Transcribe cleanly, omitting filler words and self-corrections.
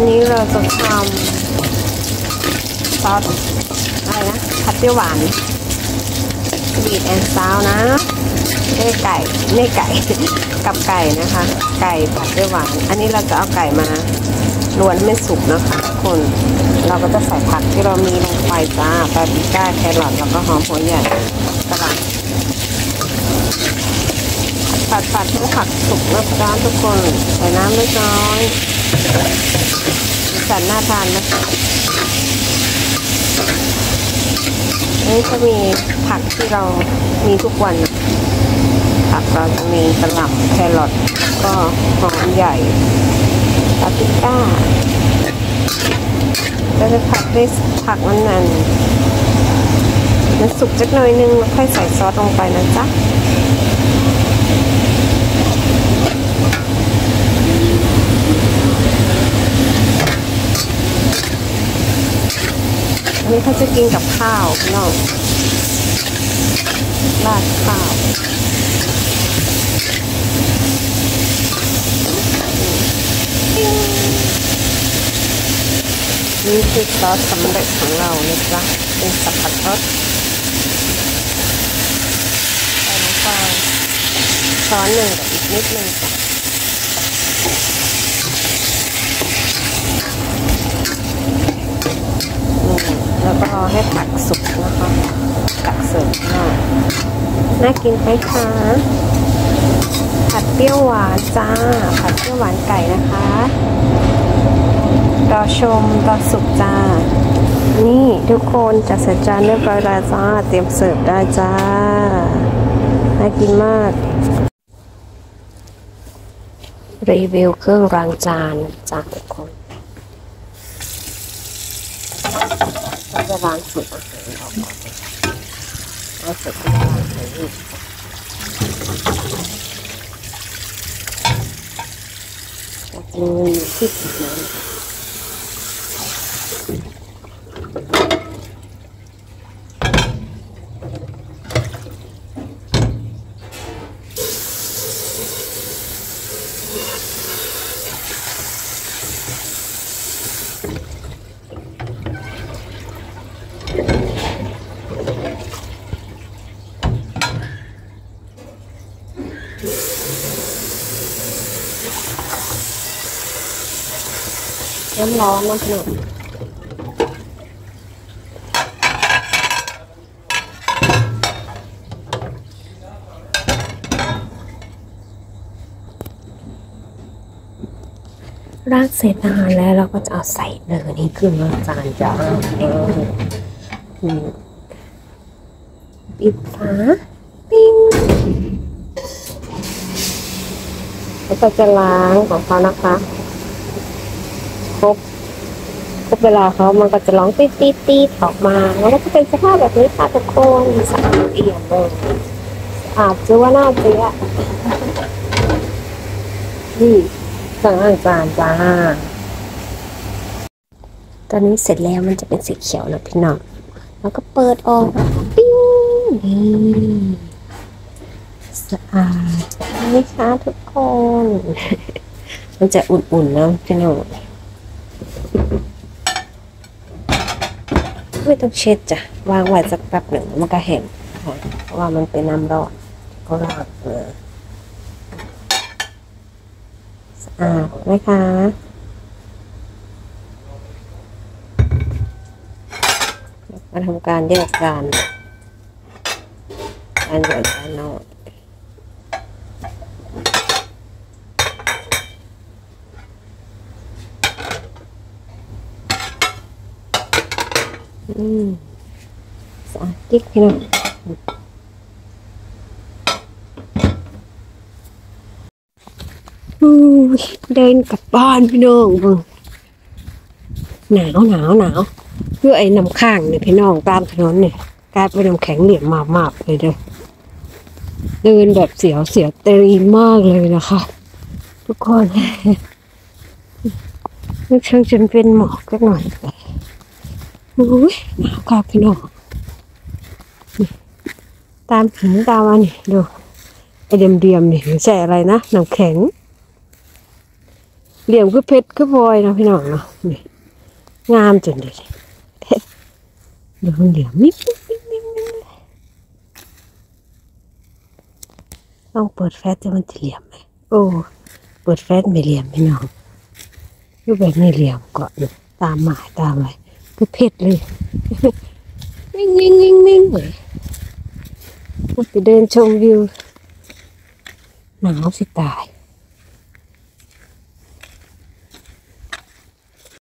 นี้เราจะทำซอสอะไรนะผัดเปรี้ยวหวานบีทแอนด์ซาวนะเนื้อไก่กับไก่นะคะไก่ผัดเปรี้ยวหวานอันนี้เราจะเอาไก่มาลวนให้สุกนะคะคนเราก็จะใส่ผักที่เรามีลงไปจ้าปาปริก้าแครอทแล้วก็หอมหัวใหญ่กระหล่ำผัดให้ผักสุกนะจ๊ะทุกคนใส่น้ำเล็กน้อยสันน่าทานนะคะนี่จะมีผักที่เรามีทุกวันผักเราจะมีกระหล่ำแครอทแล้วก็หอมใหญ่ปาปริก้าจะผัดด้วยผักมันสุกจักหน่อยนึงแล้วค่อยใส่ซอสลงไปนะจ๊ะอันนี้เขาจะกินกับข้าวพี่น้องราดข้าวนี่คือซอสสำเร็จของเรานะจ๊ะเป็นสับปะรดใส่ลงไปช้อนหนึ่งกับอีกนิดนึงจ้ะแล้วก็ให้ผักสุกนะคะตักเสิร์ฟน่ากินไหมคะผัดเปรี้ยวหวานจ้าผัดเปรี้ยวหวานไก่นะคะรอชมตอนสุกจ้านี่ทุกคนจัดใส่จานเรียบร้อยแล้วจ้าเตรียมเสิร์ฟได้จ้าน่ากินมากรีวิวเครื่องล้างจานจ้าทุกคนจะล้างสูตรอาหารออกก่อนเอาเสร็จก็ล้างใส่นี่จริงๆอยู่ที่สุดนั้นน้ำร้อนนะพี่น้องราดเสร็จอาหารแล้วเราก็จะเอาใส่เนยนี้ขึ้นมาจานจ้าปิดฝาปิ้งแล้วก็จะล้างของเขานะคะครบเวลาเขามันก็จะร้องตีดออกมาแล้วก็จะเป็นสภาพแบบนี้ค่ะทุกคนสะอาดเอี่ยมเลยอาจจะว่าน่าเจ๊ะนี่สั่งอาหารจ้าตอนนี้เสร็จแล้วมันจะเป็นสีเขียวนะพี่น้องแล้วก็เปิดออกปิ้งนี่สะอาดนี่ค่ะทุกคนมันจะอุ่นๆนะพี่น้องไม่ต้องเช็ดจ้ะวางไว้สักแป๊บหนึ่งมันก็แห้งเพราะว่ามันเป็นน้ำร้อนก็ล้างสะอาดไหมคะมาทำการแยกจานใหญ่จานน้อยสะอาดกิ๊กพี่น้องเดินกลับบ้านพี่น้องหนาวเพื่อไอ้น้ำข้างเนี่ยพี่น้องตามถนนเนี่ยกลายเป็นน้ำแข็งเหลี่ยมมากเลยเด้อเดินแบบเสียวเตรีมากเลยนะคะทุกคนนึกเชิงจนเป็นหมอกสักหน่อยหนาวค่ะพี่น้องตามหินตามอันนี้ดูไอเดียมนี่ใส่อะไรนะน้ำแข็งเหลี่ยมคือเพชรคือพลอยเนาะพี่น้องเนาะนี่งามจนเลยเดี๋ยวเหลี่ยมมิบต้องเปิดแฟลชจะมันจะเหลี่ยมไหมโอ้เปิดแฟลชไม่เหลี่ยมพี่น้องรูปแบบนี้เหลี่ยมก่อนตามหมายตามอะไรคือเพชรเลยนิ่งเลยไปเดินชมวิวหนาวสิตาย